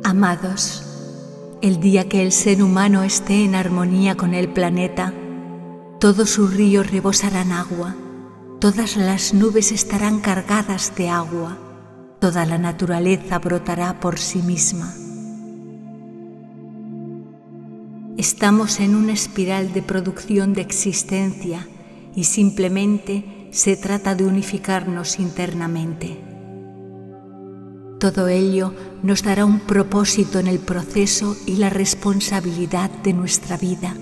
Amados, el día que el ser humano esté en armonía con el planeta, todos sus ríos rebosarán agua, todas las nubes estarán cargadas de agua, toda la naturaleza brotará por sí misma. Estamos en una espiral de producción de existencia y simplemente se trata de unificarnos internamente. Todo ello nos dará un propósito en el proceso y la responsabilidad de nuestra vida.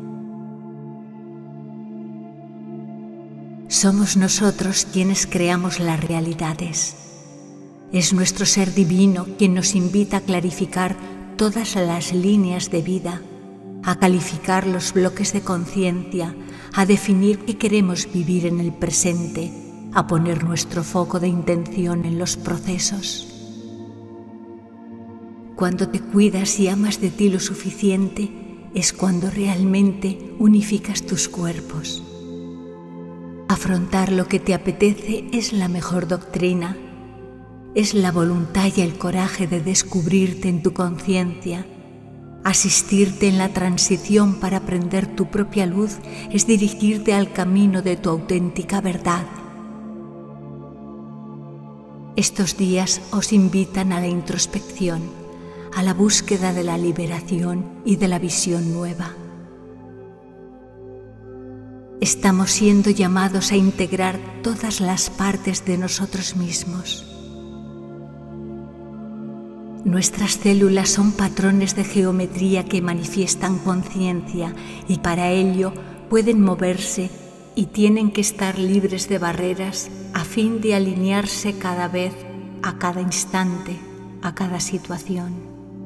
Somos nosotros quienes creamos las realidades. Es nuestro ser divino quien nos invita a clarificar todas las líneas de vida, a calificar los bloques de conciencia, a definir qué queremos vivir en el presente, a poner nuestro foco de intención en los procesos. Cuando te cuidas y amas de ti lo suficiente, es cuando realmente unificas tus cuerpos. Afrontar lo que te apetece es la mejor doctrina. Es la voluntad y el coraje de descubrirte en tu conciencia. Asistirte en la transición para aprender tu propia luz es dirigirte al camino de tu auténtica verdad. Estos días os invitan a la introspección, a la búsqueda de la liberación y de la visión nueva. Estamos siendo llamados a integrar todas las partes de nosotros mismos. Nuestras células son patrones de geometría que manifiestan conciencia y para ello pueden moverse y tienen que estar libres de barreras a fin de alinearse cada vez, a cada instante, a cada situación.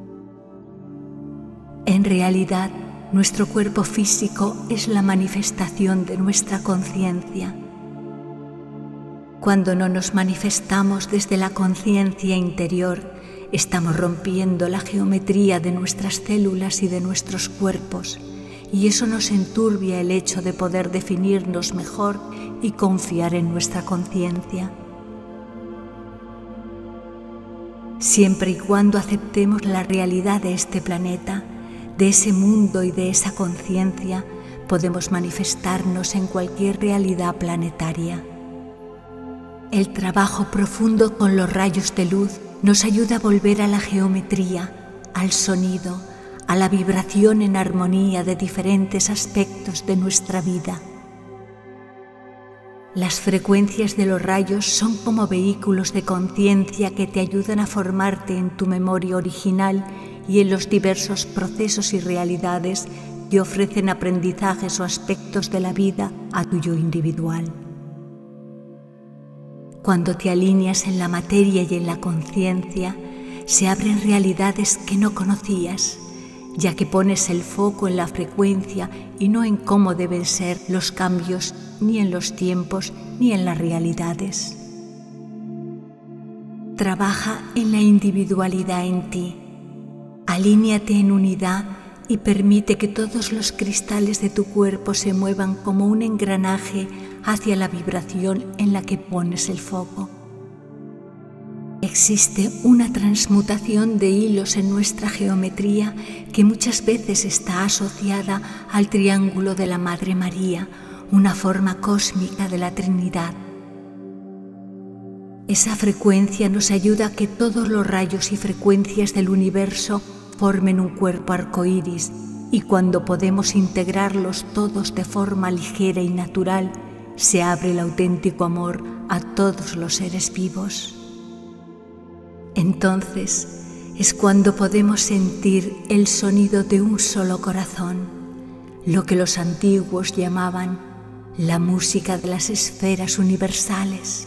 En realidad, nuestro cuerpo físico es la manifestación de nuestra conciencia. Cuando no nos manifestamos desde la conciencia interior, estamos rompiendo la geometría de nuestras células y de nuestros cuerpos, y eso nos enturbia el hecho de poder definirnos mejor y confiar en nuestra conciencia. Siempre y cuando aceptemos la realidad de este planeta, de ese mundo y de esa conciencia, podemos manifestarnos en cualquier realidad planetaria. El trabajo profundo con los rayos de luz nos ayuda a volver a la geometría, al sonido, a la vibración en armonía de diferentes aspectos de nuestra vida. Las frecuencias de los rayos son como vehículos de conciencia que te ayudan a formarte en tu memoria original y en los diversos procesos y realidades que ofrecen aprendizajes o aspectos de la vida a tu yo individual. Cuando te alineas en la materia y en la conciencia, se abren realidades que no conocías, ya que pones el foco en la frecuencia y no en cómo deben ser los cambios, ni en los tiempos, ni en las realidades. Trabaja en la individualidad en ti. Alíñate en unidad y permite que todos los cristales de tu cuerpo se muevan como un engranaje hacia la vibración en la que pones el foco. Existe una transmutación de hilos en nuestra geometría que muchas veces está asociada al triángulo de la Madre María, una forma cósmica de la Trinidad. Esa frecuencia nos ayuda a que todos los rayos y frecuencias del universo formen un cuerpo arcoíris, y cuando podemos integrarlos todos de forma ligera y natural, se abre el auténtico amor a todos los seres vivos. Entonces es cuando podemos sentir el sonido de un solo corazón, lo que los antiguos llamaban la música de las esferas universales.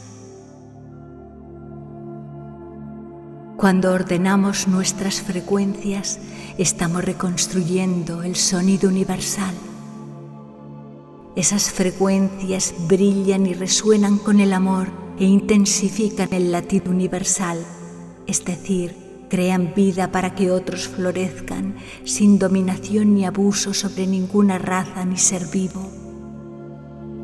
Cuando ordenamos nuestras frecuencias, estamos reconstruyendo el sonido universal. Esas frecuencias brillan y resuenan con el amor e intensifican el latido universal, es decir, crean vida para que otros florezcan sin dominación ni abuso sobre ninguna raza ni ser vivo.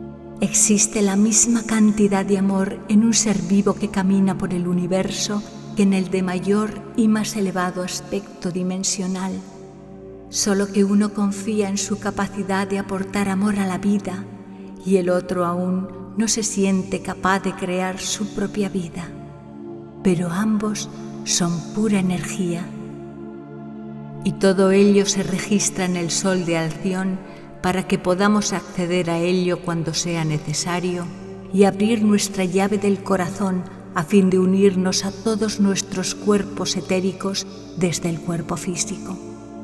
Existe la misma cantidad de amor en un ser vivo que camina por el universo que en el de mayor y más elevado aspecto dimensional, solo que uno confía en su capacidad de aportar amor a la vida y el otro aún no se siente capaz de crear su propia vida, pero ambos son pura energía. Y todo ello se registra en el sol de Alción para que podamos acceder a ello cuando sea necesario y abrir nuestra llave del corazón a fin de unirnos a todos nuestros cuerpos etéricos desde el cuerpo físico.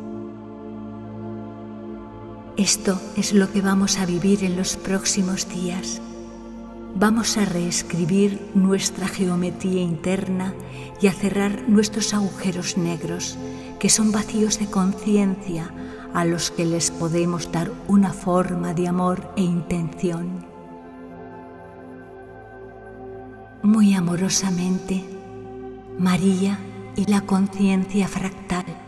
Esto es lo que vamos a vivir en los próximos días. Vamos a reescribir nuestra geometría interna y a cerrar nuestros agujeros negros, que son vacíos de conciencia a los que les podemos dar una forma de amor e intención. Muy amorosamente, María y la conciencia fractal.